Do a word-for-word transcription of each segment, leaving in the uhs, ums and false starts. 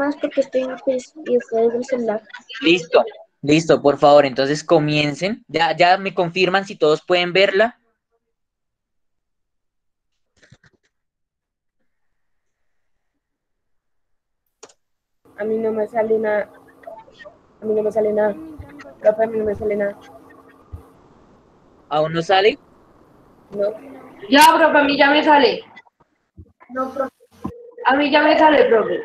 más porque estoy en quiz y estoy desde el celular. Listo, listo, por favor, entonces comiencen. Ya, ya me confirman si todos pueden verla. A mí no me sale nada. A mí no me sale nada. Profe, a mí no me sale nada. ¿Aún no sale? No. Ya, profe, a mí ya me sale. No, profe. A mí ya me sale, profe.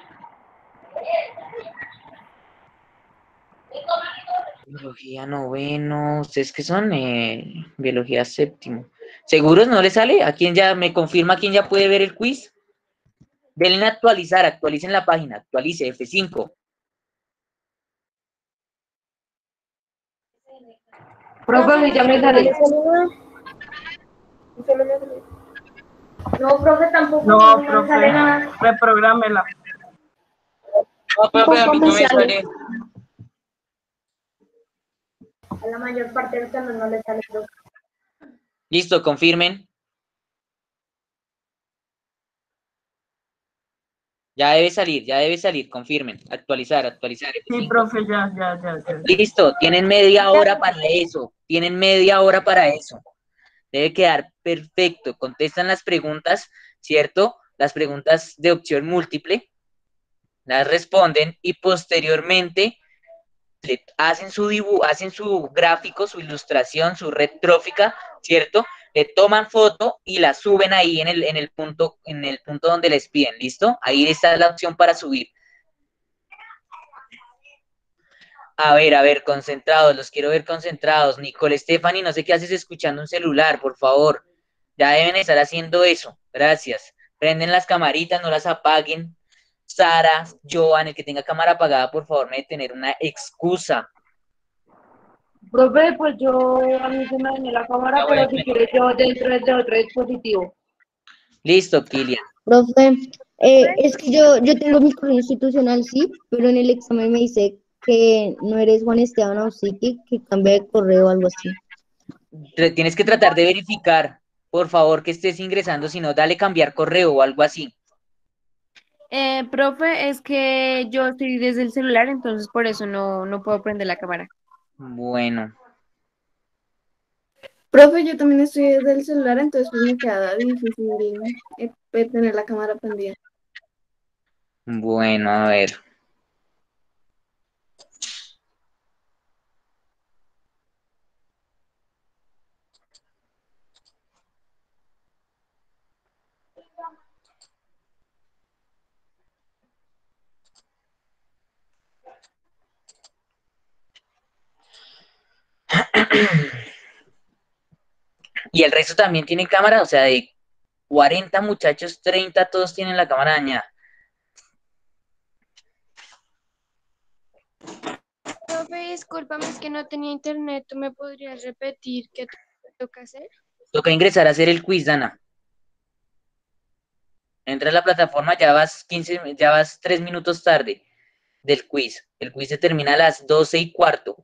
Biología noveno, ustedes que son eh, biología séptimo. ¿Seguros no le sale? ¿A quién ya me confirma quién ya puede ver el quiz? Denle en actualizar, actualicen la página, actualice F cinco. Profe, a mí ya me sale. No, profe, tampoco. No, no me profe, sale nada. reprográmela. No, profe, a mí no me sale. A la mayor parte del salón no le sale, profe. Listo, confirmen. Ya debe salir, ya debe salir, confirmen. Actualizar, actualizar. F cinco. Sí, profe, ya, ya, ya, ya. Listo, tienen media hora para eso. Tienen media hora para eso. Debe quedar perfecto. Contestan las preguntas, ¿cierto? Las preguntas de opción múltiple. Las responden y posteriormente le hacen su dibujo, hacen su gráfico, su ilustración, su red trófica, ¿cierto? Le toman foto y la suben ahí en el, en el punto, en el punto donde les piden, ¿listo? Ahí está la opción para subir. A ver, a ver, concentrados, los quiero ver concentrados. Nicole Stephanie, no sé qué haces escuchando un celular, por favor. Ya deben estar haciendo eso. Gracias. Prenden las camaritas, no las apaguen. Sara, Joan, el que tenga cámara apagada, por favor, me debe tener una excusa. Profe, pues yo, a mí se me dañó la cámara, Ya, bueno, pero si quieres yo dentro de otro dispositivo. listo, Kilian. Profe, eh, es que yo, yo tengo mi correo institucional, sí, pero en el examen me dice que no eres Juan Esteban Ausique, que cambia de correo o algo así. Tre- Tienes que tratar de verificar, por favor, que estés ingresando, si no, dale cambiar correo o algo así. Eh, profe, es que yo estoy desde el celular, entonces por eso no, no puedo prender la cámara. Bueno, Profe, yo también estoy desde el celular, entonces pues me queda difícil eh, eh, tener la cámara prendida. bueno, a ver. Y el resto también tiene cámara, o sea, de cuarenta muchachos, treinta todos tienen la cámara dañada. Profe, discúlpame, es que no tenía internet. ¿Tú me podrías repetir qué toca hacer? Toca ingresar a hacer el quiz, Dana. Entra a la plataforma, ya vas quince, ya vas tres minutos tarde del quiz. El quiz se termina a las doce y cuarto.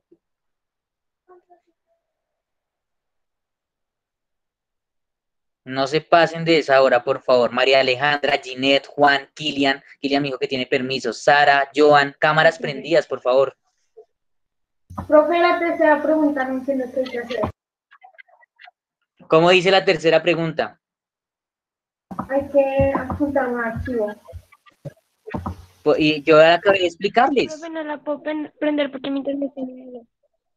No se pasen de esa hora, por favor. María Alejandra, Ginette, Juan, Kilian. Kilian me dijo que tiene permiso. Sara, Joan, cámaras prendidas, por favor. Profe, la tercera pregunta no entiendo qué hay que hacer. ¿Cómo dice la tercera pregunta? Hay que adjuntar un archivo. Po- Y yo acabé de explicarles. Profe, no la puedo pen- prender porque mi internet está mal.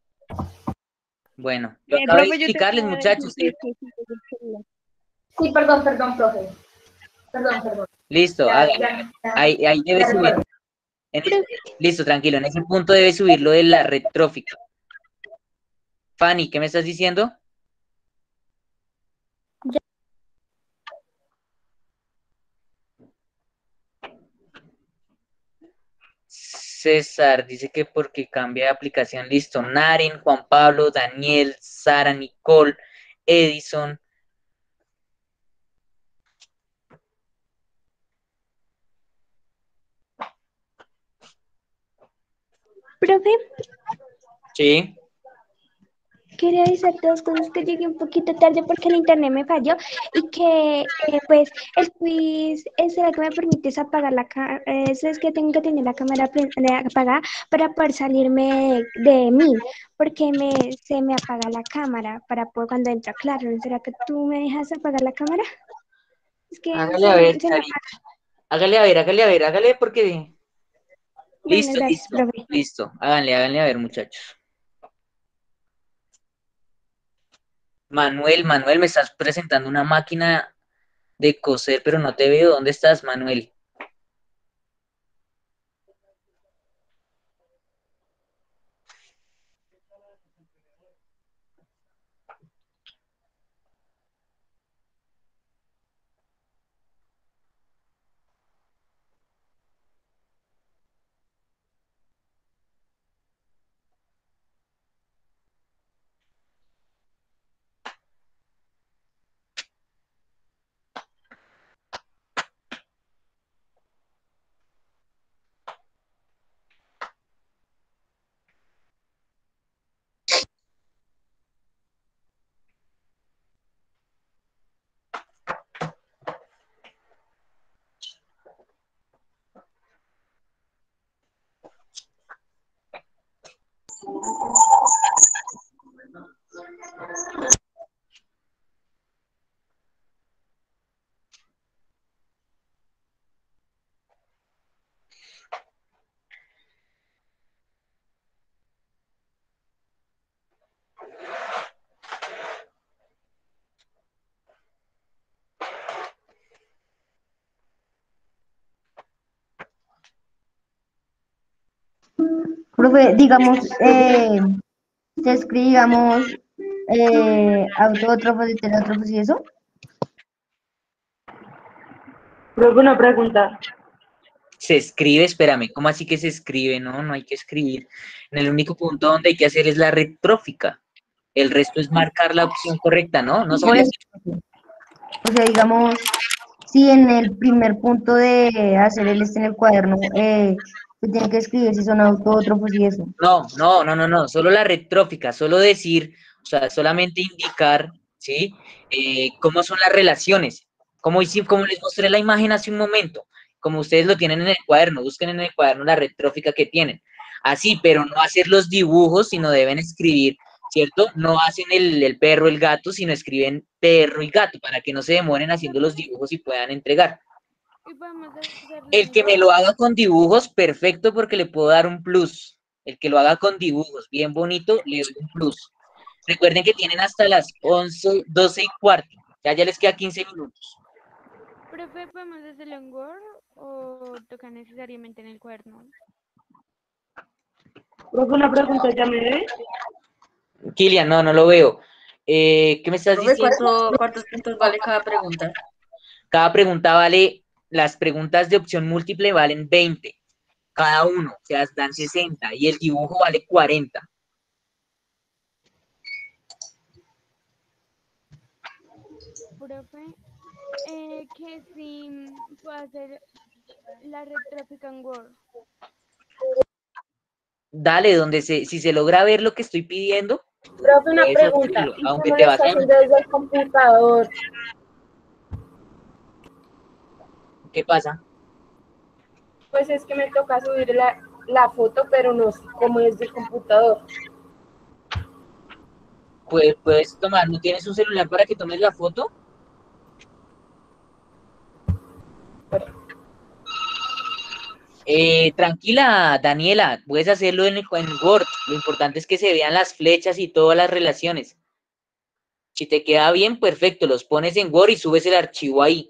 Bueno, yo Eh, acabé de profe, yo te explicarles, acabo de decir muchachos. que ¿Sí? estoy desde el celular. Sí, perdón, perdón, profe. Perdón, perdón. Listo, Ya, hágale. ya, ya. Ahí, ahí debe Ya subir. recuerdo. En ese- listo, tranquilo. En ese punto debe subir lo de la red trófica. Fanny, ¿qué me estás diciendo? César dice que porque cambia de aplicación. Listo. Naren, Juan Pablo, Daniel, Sara, Nicole, Edison. Profe, Sí. quería avisar dos cosas, que llegué un poquito tarde porque el internet me falló y que eh, pues el quiz, eh, ¿será que me permites apagar la cámara? Es que tengo que tener la cámara pre- eh, apagada para poder salirme de, de mí, porque me, se me apaga la cámara para poder cuando entra claro. ¿Será que tú me dejas apagar la cámara? Es que Hágale se a me, ver, se me Cari. apaga. Hágale a ver, hágale a ver, hágale porque... Bueno, Listo, gracias, listo, profe. listo. Háganle, háganle a ver, muchachos. Manuel, Manuel, me estás presentando una máquina de coser, pero no te veo. ¿Dónde estás, Manuel? Profe, digamos, eh, se escribe, digamos, eh, autótrofos, heterótrofos y eso. Profe, una pregunta. Se escribe, espérame, ¿cómo así que se escribe? No, no hay que escribir. En el único punto donde hay que hacer es la retrófica. El resto es marcar la opción correcta, ¿no? No Por sabía. eso, o sea, digamos, si en el primer punto de hacer el este en el cuaderno, eh, se tiene que escribir si son autótrofos y eso. No, no, no, no, no, solo la retrófica, solo decir, o sea, solamente indicar, ¿sí? Eh, cómo son las relaciones, como, hice- como les mostré la imagen hace un momento, como ustedes lo tienen en el cuaderno, busquen en el cuaderno la retrófica que tienen. Así, pero no hacer los dibujos, sino deben escribir, ¿cierto? No hacen el, el perro, el gato, sino escriben perro y gato, para que no se demoren haciendo los dibujos y puedan entregar. Y podemos hacerlo El en que me Word. lo haga con dibujos, perfecto, porque le puedo dar un plus. El que lo haga con dibujos, bien bonito, le doy un plus. Recuerden que tienen hasta las once, doce y cuarto. Ya, ya les queda quince minutos. Profe, ¿podemos hacerlo en Word o toca necesariamente en el cuaderno? Profe, una pregunta, ¿ya me ve? Kilian, no, no lo veo. Eh, ¿qué me estás Profe, diciendo? ¿cuánto, cuántos puntos vale cada pregunta? Cada pregunta vale, las preguntas de opción múltiple valen veinte. Cada uno, o sea, dan sesenta. Y el dibujo vale cuarenta. Profe, eh, que si puedo hacer la retrófica en Word. Dale, donde se, si se logra ver lo que estoy pidiendo, Profe, una puedes pregunta. hacerlo, ¿Y aunque cómo te lo vas está a... haciendo desde el computador? ¿Qué pasa? Pues es que me toca subir la, la foto, pero no sé cómo es del computador. Pues puedes tomar, ¿no tienes un celular para que tomes la foto? Eh, tranquila, Daniela, puedes hacerlo en, el, en Word. Lo importante es que se vean las flechas y todas las relaciones. Si te queda bien, perfecto, los pones en Word y subes el archivo ahí.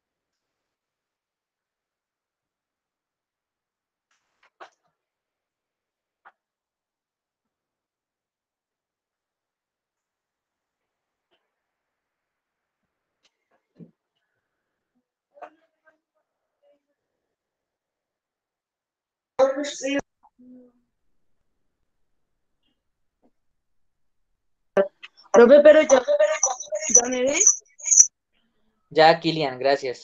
Profe, pero ya, ¿ya me ve? Ya, Kilian, gracias.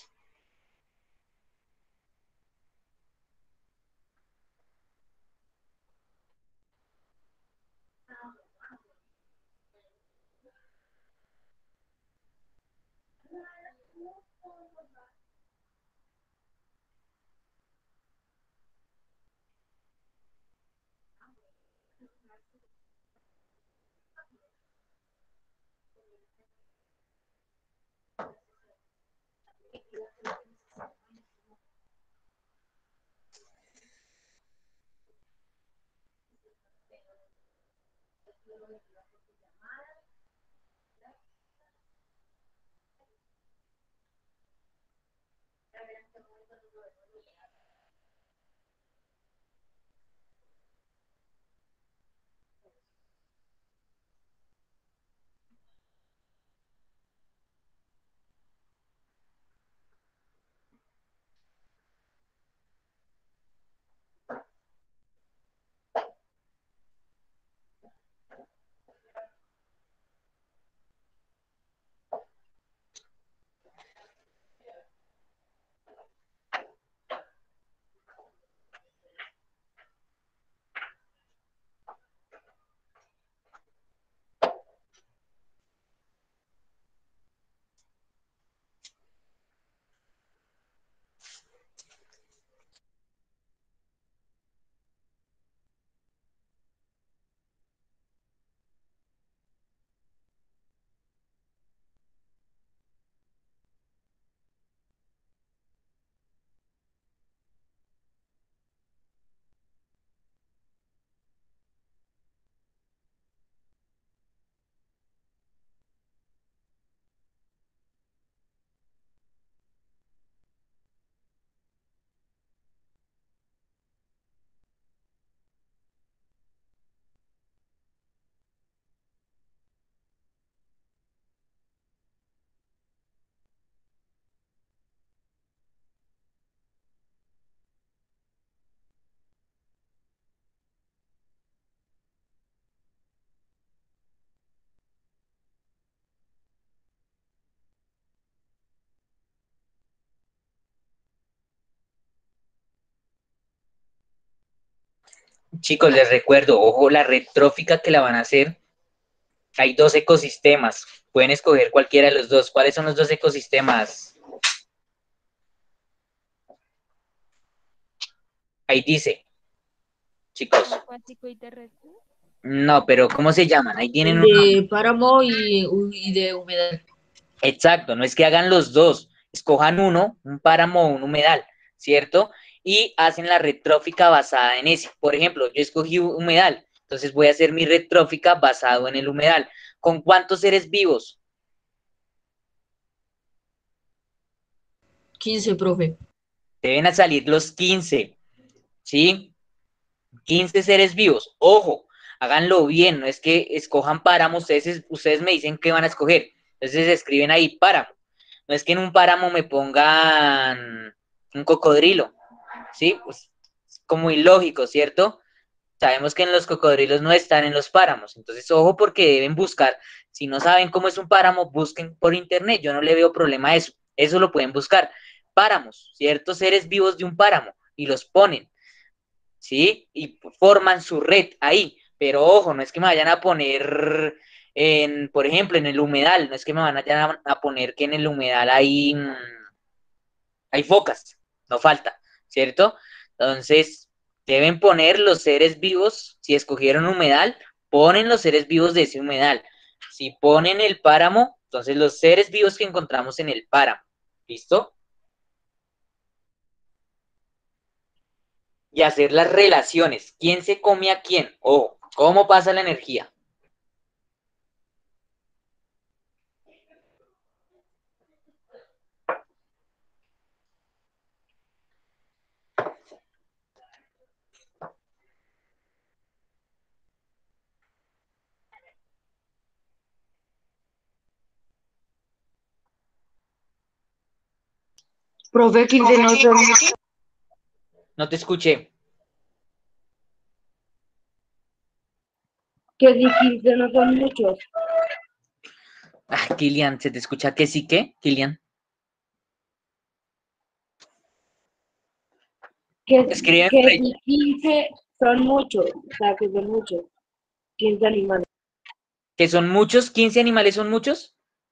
Chicos, les recuerdo, ojo, la red trófica que la van a hacer, hay dos ecosistemas, pueden escoger cualquiera de los dos. ¿Cuáles son los dos ecosistemas? Ahí dice, chicos. Acuático y terrestre. No, pero ¿cómo se llaman? Ahí tienen uno. De páramo y, y de humedal. Exacto, no es que hagan los dos, escojan uno, un páramo o un humedal, ¿cierto? Y hacen la red trófica basada en ese. Por ejemplo, yo escogí un humedal, entonces voy a hacer mi red trófica basado en el humedal. ¿Con cuántos seres vivos? quince, profe. Deben a salir los quince, ¿sí? quince seres vivos. Ojo, háganlo bien, no es que escojan páramo, ustedes, ustedes me dicen qué van a escoger. Entonces escriben ahí páramo. No es que en un páramo me pongan un cocodrilo, ¿sí? Pues es como ilógico, ¿cierto? Sabemos que en los cocodrilos no están en los páramos, entonces ojo porque deben buscar, si no saben cómo es un páramo, busquen por internet, yo no le veo problema a eso, eso lo pueden buscar, páramos, ciertos seres vivos de un páramo, y los ponen, ¿sí? Y forman su red ahí, pero ojo, no es que me vayan a poner, en, por ejemplo, en el humedal, no es que me van a, a poner que en el humedal hay, hay focas, no falta, ¿cierto? Entonces, deben poner los seres vivos, si escogieron humedal, ponen los seres vivos de ese humedal. Si ponen el páramo, entonces los seres vivos que encontramos en el páramo, ¿listo? Y hacer las relaciones, ¿quién se come a quién? Ojo, ¿cómo pasa la energía? Profe, quince no son muchos. No te escuché. Que si quince no son muchos. Ah, Kilian, ¿se te escucha que sí que, Kilian? Que, Escriben que rey. si quince son muchos. O sea, que son muchos. quince animales. ¿Que son muchos? ¿quince animales son muchos?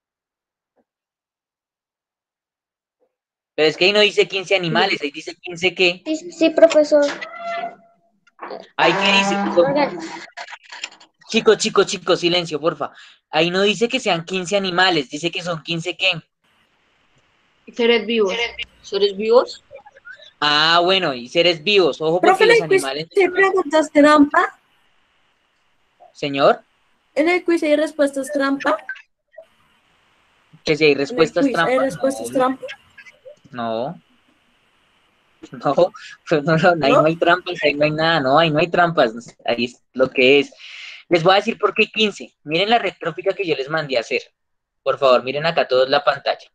Pero es que ahí no dice quince animales, ahí dice quince qué. Sí, sí, profesor. Ahí que dice, son- chicos, chicos, chicos, silencio, porfa. Ahí no dice que sean quince animales, dice que son quince qué. Seres vivos. ¿Seres vivos? Ah, bueno, y seres vivos, ojo porque Profe, los ¿le quiz animales, te preguntas trampa? señor. En el quiz hay respuestas trampa. Que si hay En el respuestas quiz hay trampas, respuestas no, trampa. no, no, pues no, no, ahí no ¿No? hay trampas, ahí no hay nada, no, ahí no hay trampas, ahí es lo que es. Les voy a decir por qué quince. Miren la retrófica que yo les mandé a hacer. Por favor, miren acá todos la pantalla.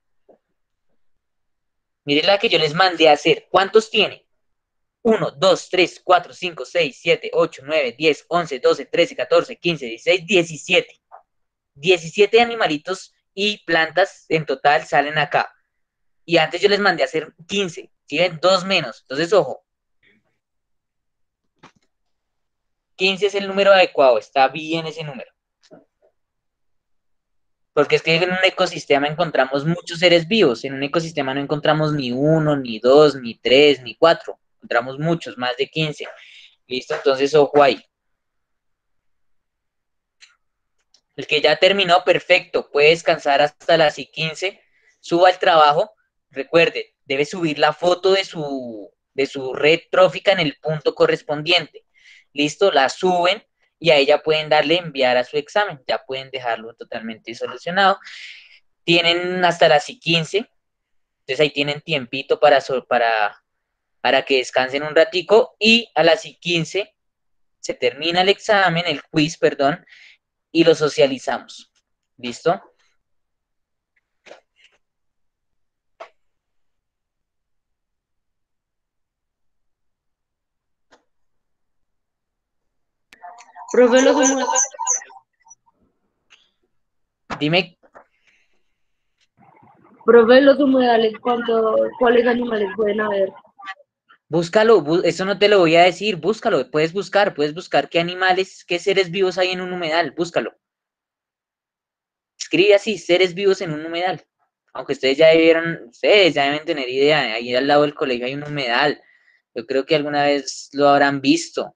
Miren la que yo les mandé a hacer. ¿Cuántos tiene? uno, dos, tres, cuatro, cinco, seis, siete, ocho, nueve, diez, once, doce, trece, catorce, quince, dieciséis, diecisiete. diecisiete animalitos y plantas en total salen acá. Y antes yo les mandé a hacer quince. ¿Sí ven? Dos menos. Entonces, ojo. quince es el número adecuado. Está bien ese número. Porque es que en un ecosistema encontramos muchos seres vivos. En un ecosistema no encontramos ni uno, ni dos, ni tres, ni cuatro. Encontramos muchos, más de quince. ¿Listo? Entonces, ojo ahí. El que ya terminó, perfecto. Puede descansar hasta las y quince. Suba al trabajo. Recuerde, debe subir la foto de su, de su red trófica en el punto correspondiente. ¿Listo? La suben y ahí ya pueden darle enviar a su examen. Ya pueden dejarlo totalmente solucionado. Tienen hasta las y quince. Entonces ahí tienen tiempito para, para, para que descansen un ratico. Y a las y quince se termina el examen, el quiz, perdón, y lo socializamos. ¿Listo? Profe, los humedales, Dime, profe, los humedales, ¿cuánto, cuáles animales pueden haber? búscalo, bú- eso no te lo voy a decir, búscalo, puedes buscar, puedes buscar qué animales, qué seres vivos hay en un humedal, búscalo. Escribe así, seres vivos en un humedal. Aunque ustedes ya debieron, ustedes ya deben tener idea, ahí al lado del colegio hay un humedal. Yo creo que alguna vez lo habrán visto.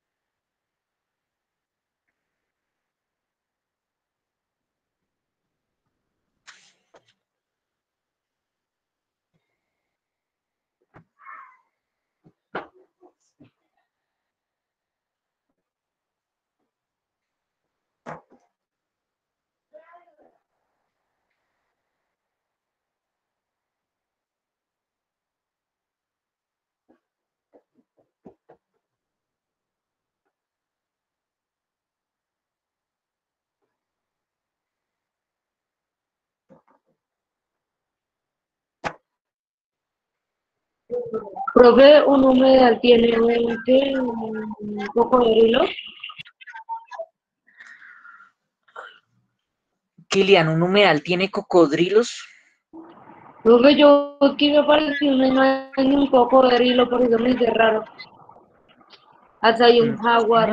Profe, un humedal tiene un, ¿qué? Un cocodrilo. Kilian, ¿un humedal tiene cocodrilos? Profe, yo aquí me pareció no hay ni un cocodrilo, por eso me hice raro. Hasta hay un jaguar.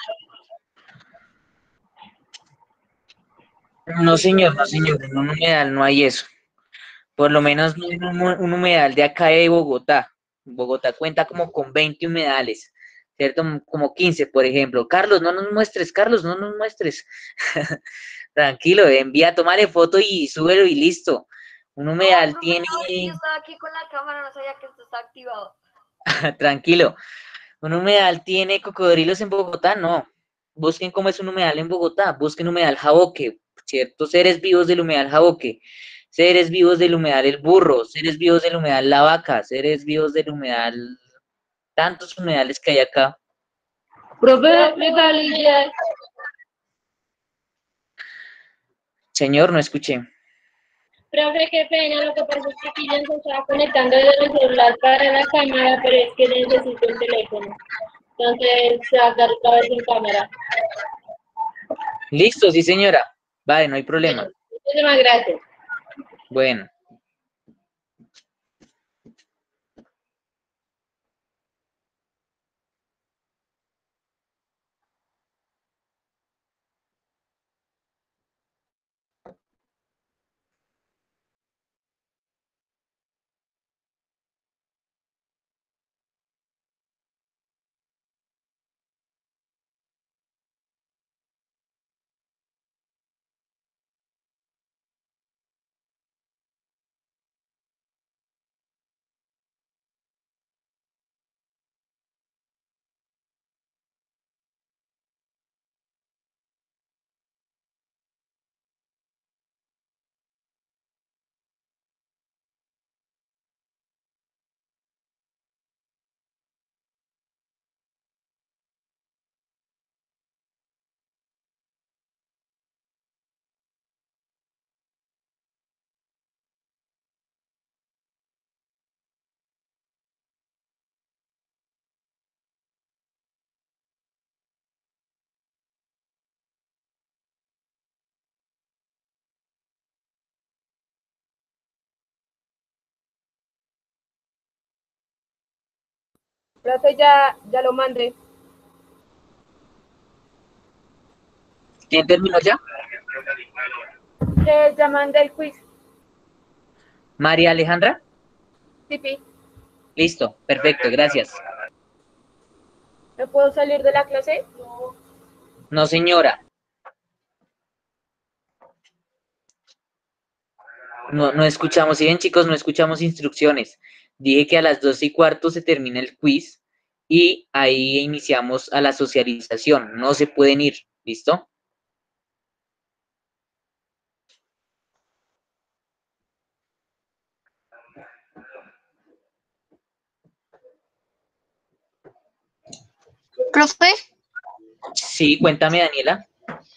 No, señor, no, señor, en un humedal no hay eso. Por lo menos no en un, un humedal de acá de Bogotá. Bogotá cuenta como con veinte humedales, ¿cierto? Como quince, por ejemplo. Carlos, no nos muestres, Carlos, no nos muestres. Tranquilo, envía, tomale foto y súbelo y listo. Un humedal tiene, estaba aquí con la cámara, no sabía que esto está activado. tranquilo, un humedal tiene cocodrilos en Bogotá, no. Busquen cómo es un humedal en Bogotá, busquen humedal Jaboque, ciertos seres vivos del humedal Jaboque, seres vivos del humedal El Burro, seres vivos del humedal La Vaca, seres vivos del humedal, tantos humedales que hay acá. Profe, me salí ya. Señor, no escuché. Profe, qué pena, lo que pasa es que aquí ya se estaba conectando desde el celular para la cámara, pero es que necesito el teléfono. Entonces se va a quedar otra vez sin cámara. Listo, sí, señora. Vale, no hay problema. Muchísimas gracias. Bueno. Profe, ya, ya lo mandé. ¿Quién terminó ya? Que ya mandé el quiz. María Alejandra. Sí, sí. Listo, perfecto, gracias. ¿Me puedo salir de la clase? No, señora. No, no escuchamos, si bien chicos, no escuchamos instrucciones. Dije que a las doce y cuarto se termina el quiz y ahí iniciamos a la socialización. No se pueden ir, ¿listo? Profe, Sí, cuéntame, Daniela.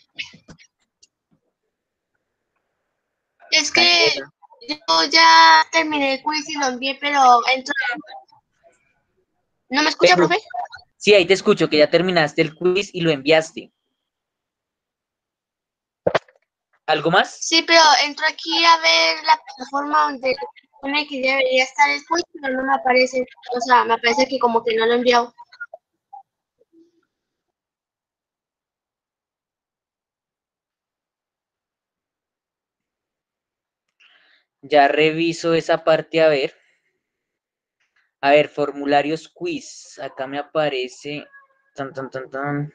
es que Daniela. yo ya terminé el quiz y lo envié, pero entro... ¿No me escucha, Pero, profe? sí, ahí te escucho, que ya terminaste el quiz y lo enviaste. ¿Algo más? Sí, pero entro aquí a ver la plataforma donde pone que debería estar el quiz, pero no me aparece. O sea, me aparece que como que no lo he enviado. Ya reviso esa parte, a ver. A ver, formularios quiz. Acá me aparece. Tan, tan, tan, tan.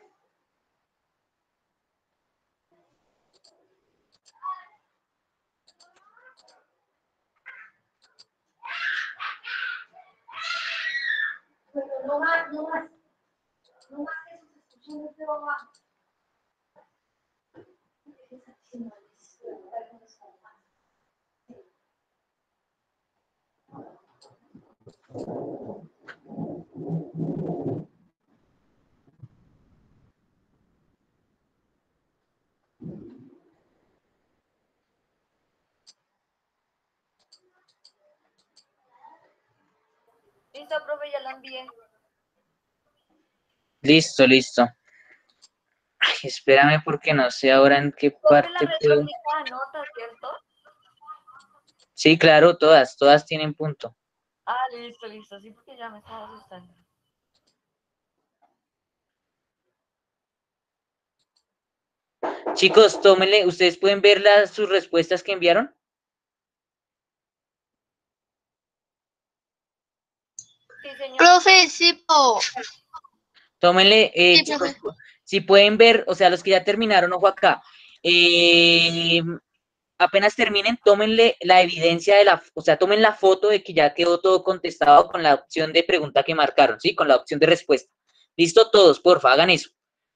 No más, no más. No más que eso se escucha muy feo abajo. Listo, profe, ya la envié. Listo, listo. Ay, espérame porque no sé ahora en qué Profe, la parte puedo. retrónica nota, ¿cierto? Sí, claro, todas, todas tienen punto. Ah, listo, listo. Sí, porque ya me estaba asustando. Chicos, tómenle, ¿ustedes pueden ver las, sus respuestas que enviaron? Sí, señor. Profe, sí, po. Tómenle, eh, Sí, chicos, profe. si pueden ver, o sea, los que ya terminaron, ojo acá. Eh, apenas terminen, tómenle la evidencia de la, o sea, tomen la foto de que ya quedó todo contestado con la opción de pregunta que marcaron, ¿sí? Con la opción de respuesta. ¿Listo? Todos, porfa, hagan eso.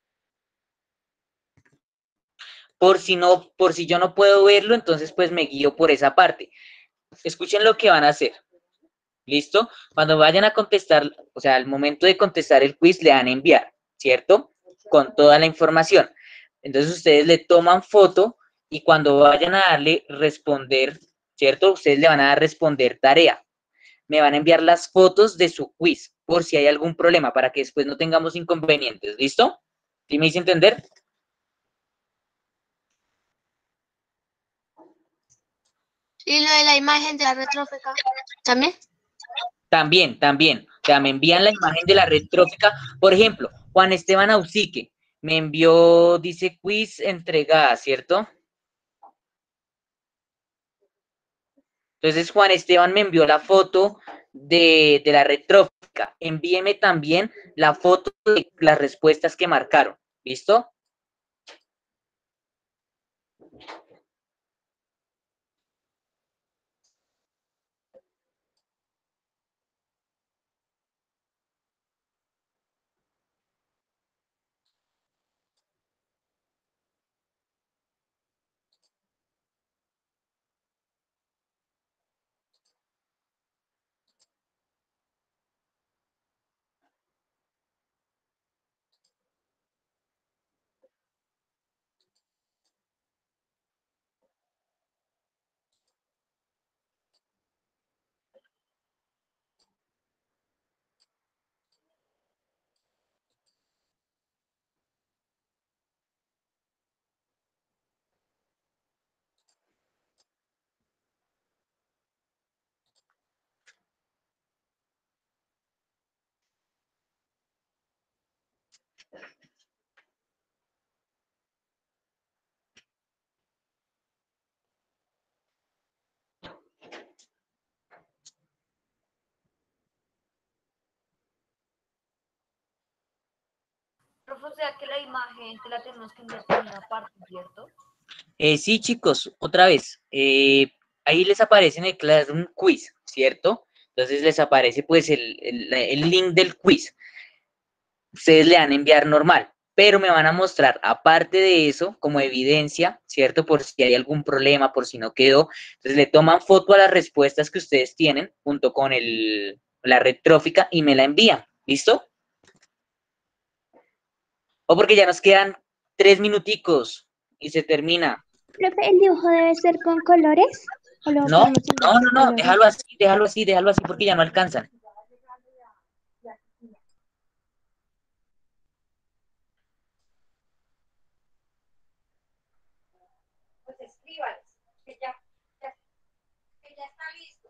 Por si no, por si yo no puedo verlo, entonces pues me guío por esa parte. Escuchen lo que van a hacer. ¿Listo? Cuando vayan a contestar, o sea, al momento de contestar el quiz, le dan a enviar, ¿cierto? Con toda la información. Entonces ustedes le toman foto y cuando vayan a darle responder, ¿cierto? Ustedes le van a dar responder tarea. Me van a enviar las fotos de su quiz por si hay algún problema para que después no tengamos inconvenientes. ¿Listo? ¿Sí me hice entender? ¿Y lo de la imagen de la retrófica también? También, también. O sea, me envían la imagen de la red trófica. Por ejemplo, Juan Esteban Ausique me envió, dice quiz entregada, ¿cierto? Entonces, Juan Esteban me envió la foto de, de la red trófica. Envíeme también la foto de las respuestas que marcaron. ¿Listo? profe, o sea que la imagen te la tenemos que enviar por una parte, ¿cierto? Eh, sí, chicos, otra vez. eh, ahí les aparece en el Classroom quiz, ¿cierto? Entonces les aparece pues el, el- el link del quiz. Ustedes le dan a enviar normal, pero me van a mostrar, aparte de eso, como evidencia, ¿cierto? Por si hay algún problema, por si no quedó. Entonces le toman foto a las respuestas que ustedes tienen junto con el, la red trófica y me la envían. ¿Listo? O porque ya nos quedan tres minuticos y se termina. Profe, ¿el dibujo debe ser con colores? ¿O lo No, podemos hacer no, no, sin no, colores? déjalo así, déjalo así, déjalo así porque ya no alcanzan. Pues escríbales, que ya, ya, que ya está listo.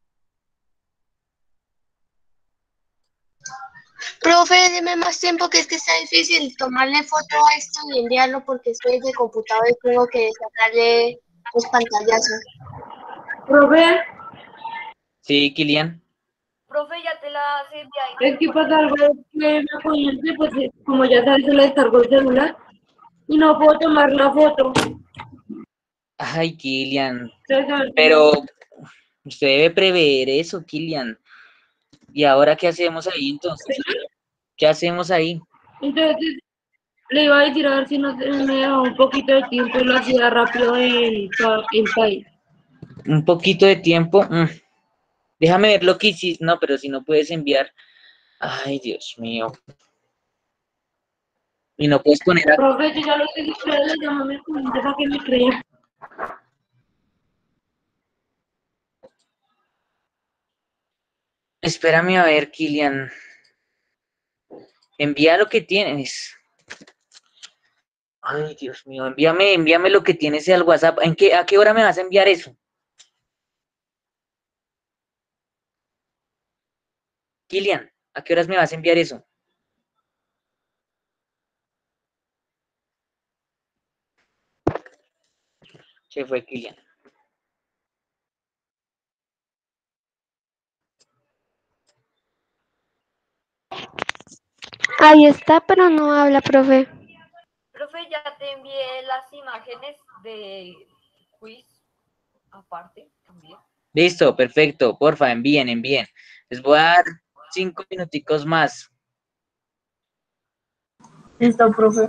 Profe, deme más tiempo, que es que está difícil tomarle foto a esto y enviarlo porque estoy de computador y tengo que sacarle los pantallazos. Profe, Sí, Kilian. Profe, ya te la has enviado. es que pasa algo que me accidente, pues eh, como ya sabes, se le descargó el celular y no puedo tomar la foto. Ay, Kilian. Entonces, a ver si Pero me- usted debe prever eso, Kilian. ¿Y ahora qué hacemos ahí entonces? ¿Qué hacemos ahí? Entonces, le iba a decir a ver si nos me daba un poquito de tiempo y lo hacía rápido en, pa- en país. Un poquito de tiempo. mm, Déjame ver lo que hiciste. No, pero si no puedes enviar. Ay, Dios mío. Y no puedes poner a... Profe, yo ya lo que ustedes le llaman mi cliente para que me crean. Espérame a ver, Kilian. Envía lo que tienes. Ay, Dios mío. Envíame, envíame lo que tienes al WhatsApp. ¿En qué, a qué hora me vas a enviar eso? Kilian, ¿a qué horas me vas a enviar eso? Se fue Kilian. Ahí está, pero no habla, profe. Profe, ya te envié las imágenes de quiz aparte también. Listo, perfecto. Porfa, envíen, envíen. Les voy a dar cinco minuticos más. Listo, profe.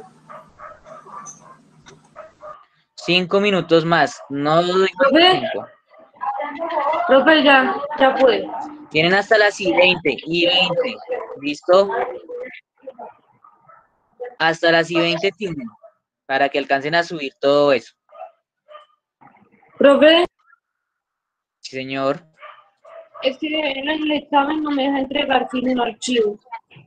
Cinco minutos más. No doy más Profe, tiempo. profe, ya, ya puede. Tienen hasta las y veinte y veinte. ¿Listo? Hasta las y veinte tienen para que alcancen a subir todo eso. Profe, Sí, señor. es que en el examen no me deja entregar sin el archivo.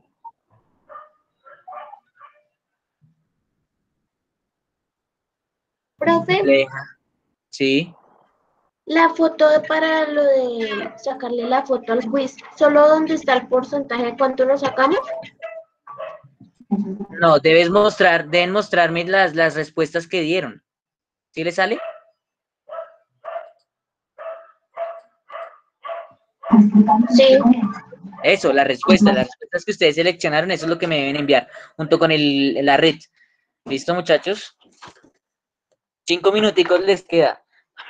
Profe, Le deja. Sí. la foto para lo de sacarle la foto al quiz, ¿solo donde está el porcentaje, cuánto lo sacamos? No, debes mostrar, deben mostrarme las, las respuestas que dieron. ¿Sí le sale? Sí. Eso, la respuesta, las respuestas que ustedes seleccionaron, eso es lo que me deben enviar, junto con el, la red. ¿Listo, muchachos? Cinco minuticos les queda.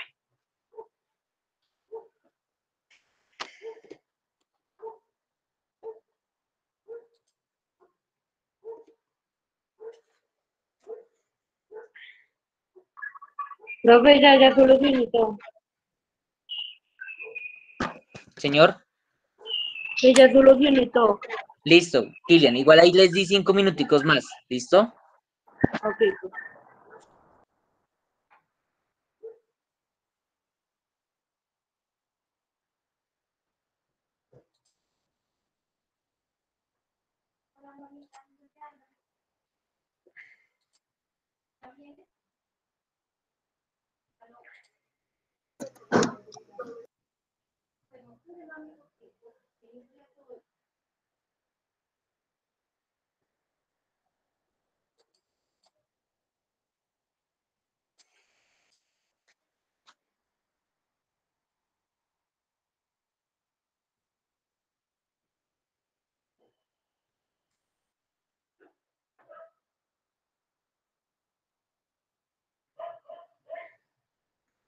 Profe, ya, ya solo finito. Señor, Que ya solo finito. listo. Kilian, igual ahí les di cinco minuticos más. ¿Listo? Ok.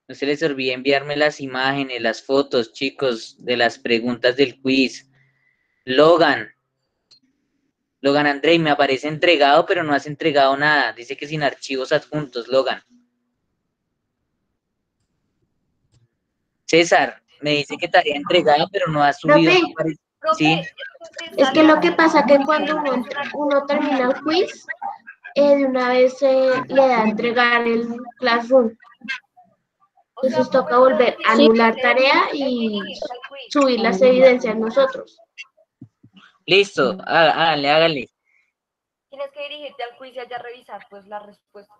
No se les olvide enviarme las imágenes, las fotos, chicos, de las preguntas del quiz. Logan. Logan Andrei, me aparece entregado, pero no has entregado nada. Dice que sin archivos adjuntos, Logan. César, me dice que tarea entregada, pero no ha subido. Profe, No aparece. Sí. es que lo que pasa que cuando uno, uno termina el quiz, eh, de una vez eh, le da a entregar el Classroom. Entonces toca volver a anular tarea y subir las evidencias nosotros. Listo, há- háganle, háganle. Tienes que dirigirte al quiz y allá revisar pues las respuestas.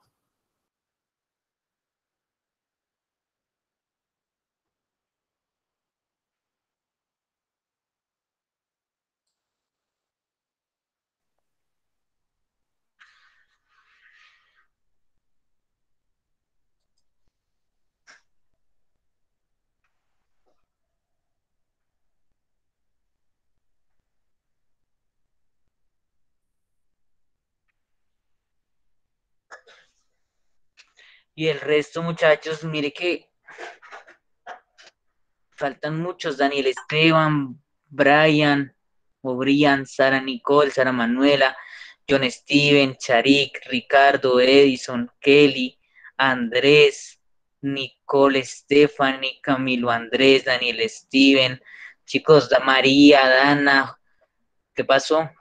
Y el resto, muchachos, mire que faltan muchos. Daniel Esteban, Brian, O'Brien, Sara Nicole, Sara Manuela, John Steven, Charik, Ricardo, Edison, Kelly, Andrés, Nicole Stephanie, Camilo Andrés, Daniel Steven, chicos, da María, Dana, ¿qué pasó?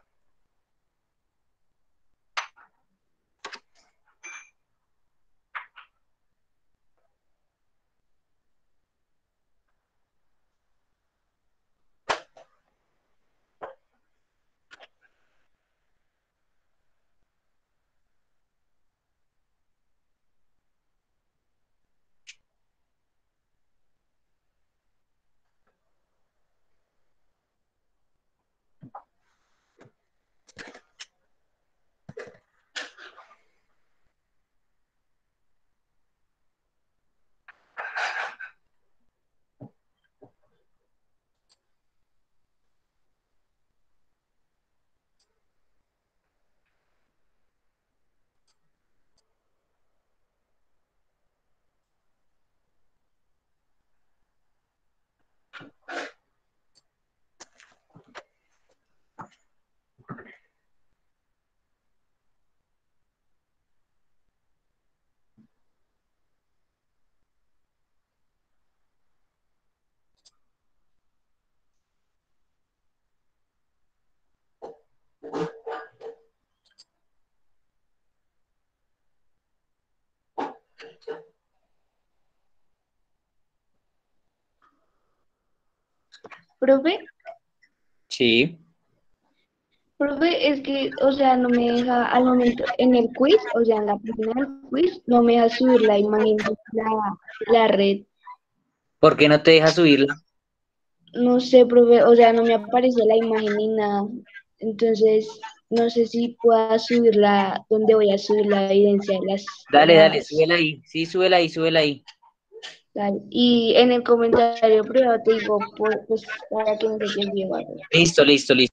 Profe, Sí. profe, es que, o sea, no me deja al momento, en el quiz, o sea, en la página del quiz, no me deja subir la imagen de la, la red. ¿Por qué no te deja subirla? No sé, profe, o sea, no me aparece la imagen ni nada. Entonces, no sé si pueda subirla, donde voy a subir la evidencia de las, de Dale, dale, las, súbela ahí. Sí, súbela ahí, súbela ahí. tal. Y en el comentario privado te digo, por- pues, para que no se te olvide, ¿vale? Listo, listo, listo.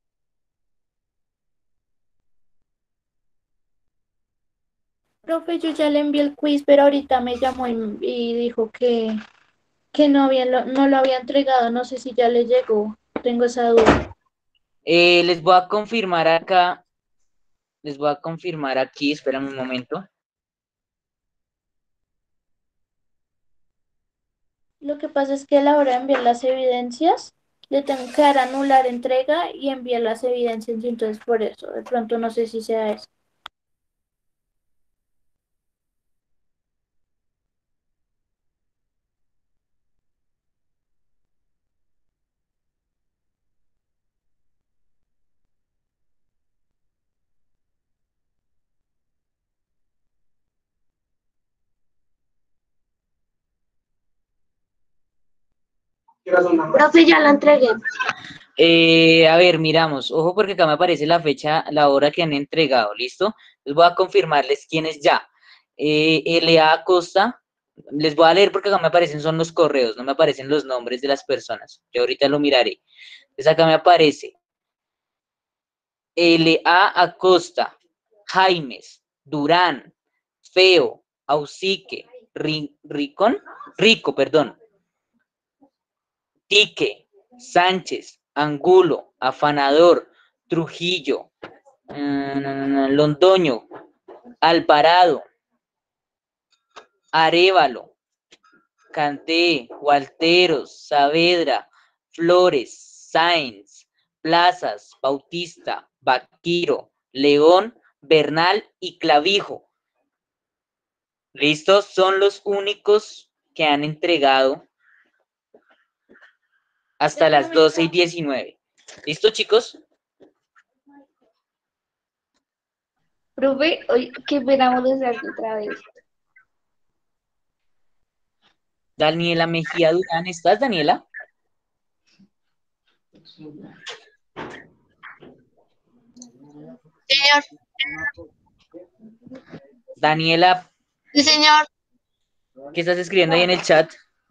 Profe, yo ya le envié el quiz, pero ahorita me llamó y, y dijo que, que no, había, lo- no lo había entregado. No sé si ya le llegó. Tengo esa duda. Eh, les voy a confirmar acá. Les voy a confirmar aquí. Espérame un momento. Lo que pasa es que a la hora de enviar las evidencias, le tengo que dar anular entrega y enviar las evidencias. Y entonces, por eso, de pronto no sé si sea eso. Profe, ya la entregué. Eh, a ver, miramos. Ojo porque acá me aparece la fecha, la hora que han entregado. ¿Listo? Les voy a confirmarles quiénes ya. Eh, L A Acosta. Les voy a leer porque acá me aparecen son los correos, no me aparecen los nombres de las personas. Yo ahorita lo miraré. Entonces acá me aparece L A Acosta, Jaimes, Durán, Feo, Ausique, Ri- Ricón, Rico, perdón, Tique, Sánchez, Angulo, Afanador, Trujillo, mm, Londoño, Alvarado, Arévalo, Canté, Walteros, Saavedra, Flores, Sáenz, Plazas, Bautista, Vaquiro, León, Bernal y Clavijo. ¿Listos? Son los únicos que han entregado hasta las doce y diecinueve. ¿Listo, chicos? Profe, oye, qué pena molestarte otra vez. Daniela Mejía Durán, ¿estás, Daniela? Señor. Daniela, Sí, señor. ¿qué estás escribiendo ahí en el chat?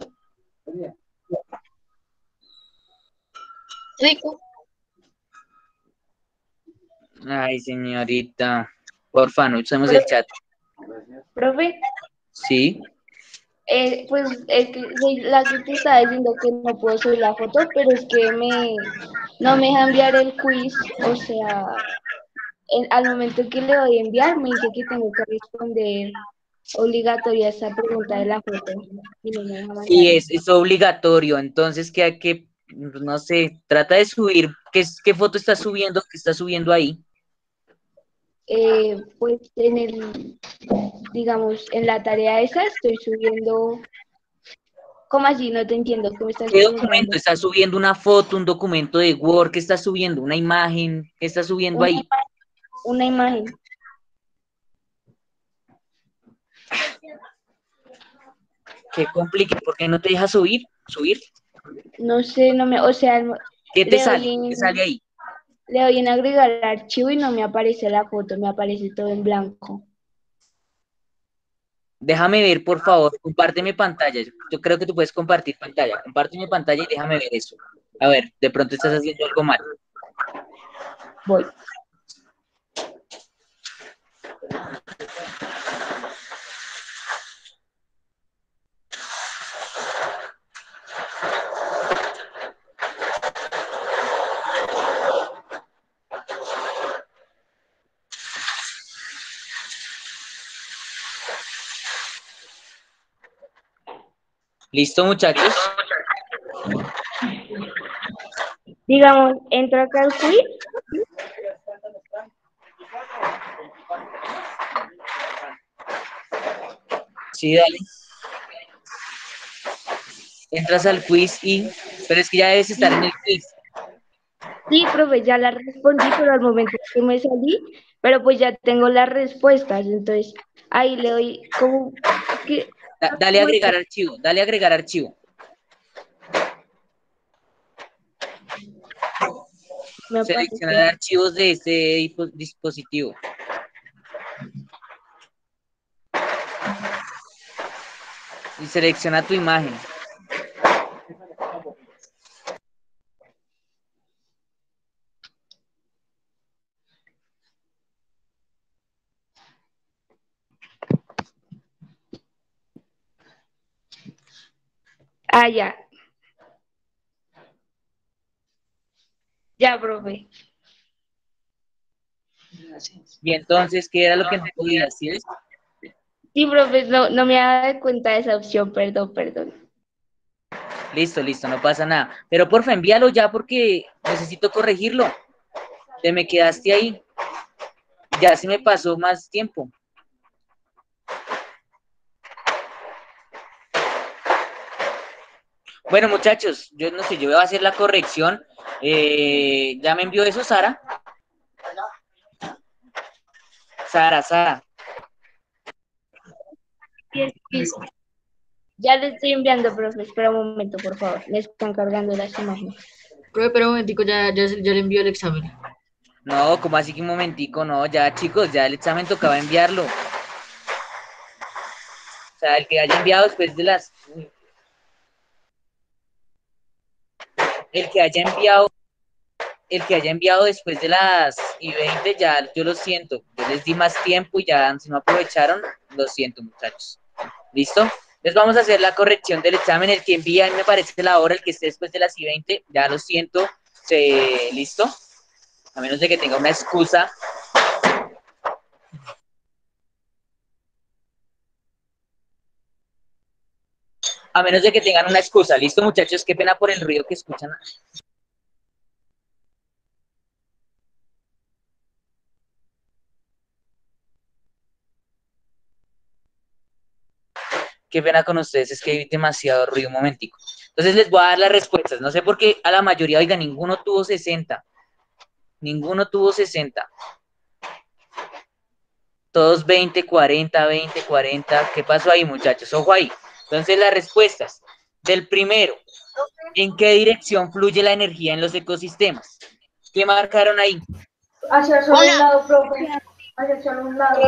Rico. Ay, señorita, porfa, no usemos el chat. Profe, Sí. eh, pues es que soy la que te estaba diciendo que no puedo subir la foto, pero es que me no me deja enviar el quiz, o sea, en- al momento que le voy a enviar me dice que tengo que responder obligatoria esa pregunta de la foto y no me deja mandar. Sí, es, es obligatorio, entonces que hay que, no sé, trata de subir, ¿qué, es- qué foto estás subiendo? ¿Qué estás subiendo ahí? Eh, pues en el, digamos, en la tarea esa estoy subiendo, ¿cómo así? No te entiendo, ¿qué me estás ¿Qué preguntando? documento? ¿Estás subiendo una foto, un documento de Word? ¿Qué estás subiendo? ¿Una imagen? ¿Qué estás subiendo Una ahí? imagen, una imagen. Qué complique, ¿por qué no te deja subir? ¿Subir? No sé, no me, o sea, ¿Qué te le sale? doy en, ¿Qué sale ahí? le doy en agregar archivo y no me aparece la foto, me aparece todo en blanco. Déjame ver, por favor, compárteme pantalla. Yo creo que tú puedes compartir pantalla. Compárteme pantalla y déjame ver eso. A ver, de pronto estás haciendo algo mal. Voy. ¿Listo, muchachos? Digamos, entro acá al quiz. Sí, dale. Entras al quiz y... Pero es que ya debes estar en el quiz. Sí, profe, ya la respondí, pero al momento que me salí, pero pues ya tengo las respuestas, entonces ahí le doy como que Da- dale a agregar archivo, dale a agregar archivo. me aparece. Seleccionar archivos de este dispo- dispositivo. Y selecciona tu imagen. Ah, ya. Ya, profe. Y entonces, ¿qué era lo que no podías? ¿Sí ves? Sí, profe, no, no me había dado cuenta de esa opción, perdón, perdón. Listo, listo, no pasa nada. Pero porfa, envíalo ya porque necesito corregirlo. Te me quedaste ahí. Ya se me pasó más tiempo. Bueno, muchachos, yo no sé, yo voy a hacer la corrección. Eh, ¿ya me envió eso, Sara? Sara, Sara. Ya le estoy enviando, profe, espera un momento, por favor. Me están cargando las imágenes. Profe, pero un momentico, ya, ya, ya le envió el examen. No, como así que un momentico, no, ya chicos, ya el examen tocaba enviarlo. O sea, el que haya enviado después de las... El que haya enviado, el que haya enviado después de las y veinte, ya yo lo siento. Yo les di más tiempo y ya si no aprovecharon, lo siento, muchachos. ¿Listo? Entonces vamos a hacer la corrección del examen. El que envía, me parece la hora, el que esté después de las I veinte, ya lo siento, se... ¿listo? A menos de que tenga una excusa. A menos de que tengan una excusa. ¿Listo, muchachos? Qué pena por el ruido que escuchan. Qué pena con ustedes, es que hay demasiado ruido, un momentico. Entonces les voy a dar las respuestas. No sé por qué a la mayoría, oiga, ninguno tuvo sesenta. Ninguno tuvo sesenta. Todos veinte, cuarenta, veinte, cuarenta. ¿Qué pasó ahí, muchachos? Ojo ahí. Entonces las respuestas. Del primero, ¿en qué dirección fluye la energía en los ecosistemas? ¿Qué marcaron ahí? Hacia solo un lado, profe. Hacia solo un lado.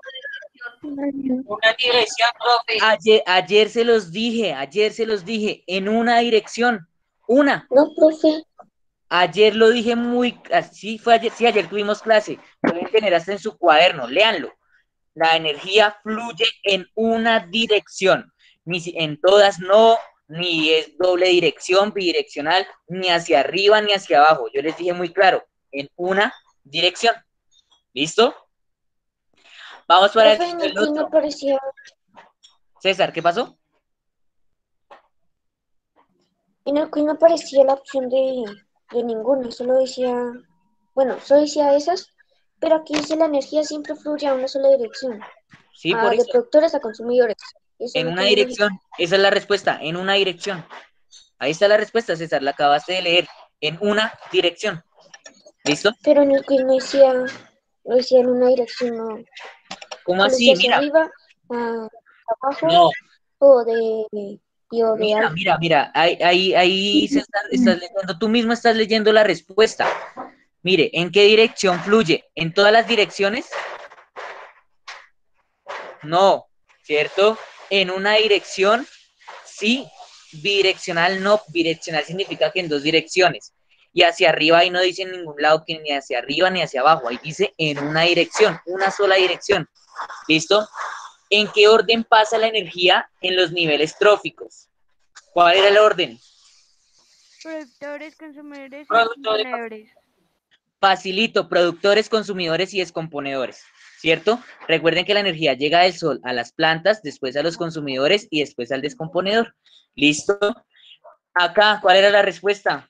Una dirección, profe. Ayer, ayer se los dije, ayer se los dije, en una dirección, una. No, profe. Ayer lo dije muy, así fue ayer, sí, ayer tuvimos clase, pueden tener hasta en su cuaderno, léanlo. La energía fluye en una dirección, ni si, en todas no, ni es doble dirección, bidireccional, ni hacia arriba, ni hacia abajo. Yo les dije muy claro, en una dirección. ¿Listo? Vamos para el, Profe, el otro. me parecía... César, ¿qué pasó? En el quiz no aparecía la opción de, de ninguna, solo decía, bueno, solo decía esas, pero aquí dice la energía siempre fluye a una sola dirección. Sí, Ah, por de eso. productores a consumidores. Eso En no una tiene dirección, lógica. esa es la respuesta, en una dirección. Ahí está la respuesta, César, la acabaste de leer. En una dirección. ¿Listo? Pero en el quiz no decía, no decía en una dirección, no. ¿Cómo Solo decía así? hacia Mira. arriba, ah, abajo, No. o de, y o de Mira, alto. mira, mira, ahí, ahí, ahí se está, estás leyendo, tú mismo estás leyendo la respuesta. Mire, ¿en qué dirección fluye? ¿En todas las direcciones? No, ¿cierto? En una dirección, sí, bidireccional no, bidireccional significa que en dos direcciones. Y hacia arriba ahí no dice en ningún lado que ni hacia arriba ni hacia abajo, ahí dice en una dirección, una sola dirección. ¿Listo? ¿En qué orden pasa la energía en los niveles tróficos? ¿Cuál era el orden? Productores, consumidores y Productores. descomponedores. Facilito, productores, consumidores y descomponedores, ¿cierto? Recuerden que la energía llega del sol a las plantas, después a los consumidores y después al descomponedor. ¿Listo? Acá, ¿cuál era la respuesta?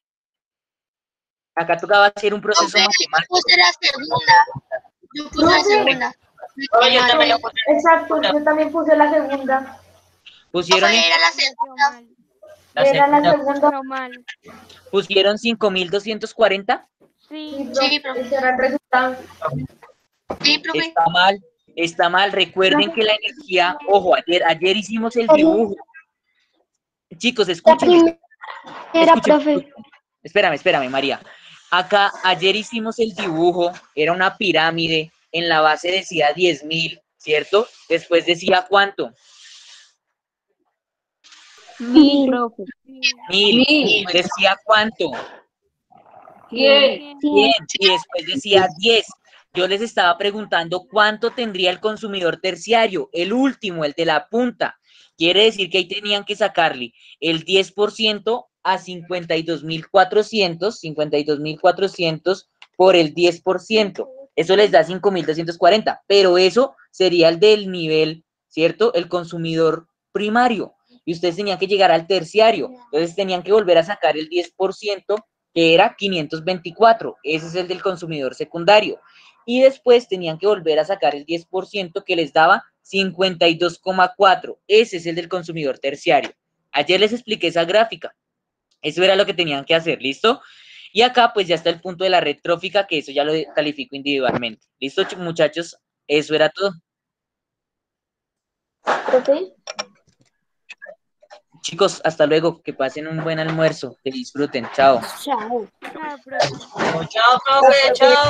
Acá tocaba hacer un proceso matemático. Yo puse la segunda. Yo puse la segunda. Oh, yo también lo puse. Exacto, yo también puse la segunda. Pusieron, en- Era la segunda. la Era la segunda. segunda. Pero mal. ¿Pusieron cinco mil doscientos cuarenta? Sí. Sí, profe. Ese era el resultado. Sí, profe. Está mal, está mal. Recuerden que la energía, ojo, ayer, ayer hicimos el dibujo. Chicos, escuchen. Era, profe. Espérame, espérame, María. Acá, ayer hicimos el dibujo, era una pirámide, en la base decía diez mil, ¿cierto? Después decía ¿cuánto? Mil, profe. Mil. Mil. Decía ¿cuánto? Cien. cien. Y después decía diez. Yo les estaba preguntando cuánto tendría el consumidor terciario, el último, el de la punta. Quiere decir que ahí tenían que sacarle el diez por ciento a cincuenta y dos mil cuatrocientos, cincuenta y dos mil cuatrocientos por el diez por ciento. Eso les da cinco mil doscientos cuarenta, pero eso sería el del nivel, ¿cierto? El consumidor primario. Y ustedes tenían que llegar al terciario. Entonces tenían que volver a sacar el diez por ciento, que era quinientos veinticuatro. Ese es el del consumidor secundario. Y después tenían que volver a sacar el diez por ciento que les daba cincuenta y dos coma cuatro. Ese es el del consumidor terciario. Ayer les expliqué esa gráfica. Eso era lo que tenían que hacer, ¿listo? Y acá pues ya está el punto de la red trófica, que eso ya lo califico individualmente. ¿Listo, muchachos? Eso era todo. ¿Profe? Chicos, hasta luego. Que pasen un buen almuerzo. Que disfruten. Chao. Chao. Ah, profe. Chao, profe. Chao.